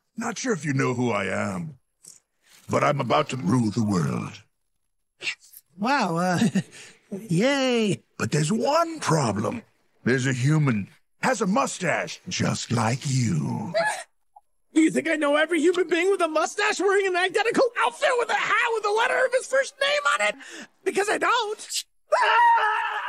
Not sure if you know who I am, but I'm about to rule the world. Wow, yay. But there's one problem. There's a human, has a mustache, just like you. Do you think I know every human being with a mustache wearing an identical outfit with a hat with the letter of his first name on it? Because I don't. Ah!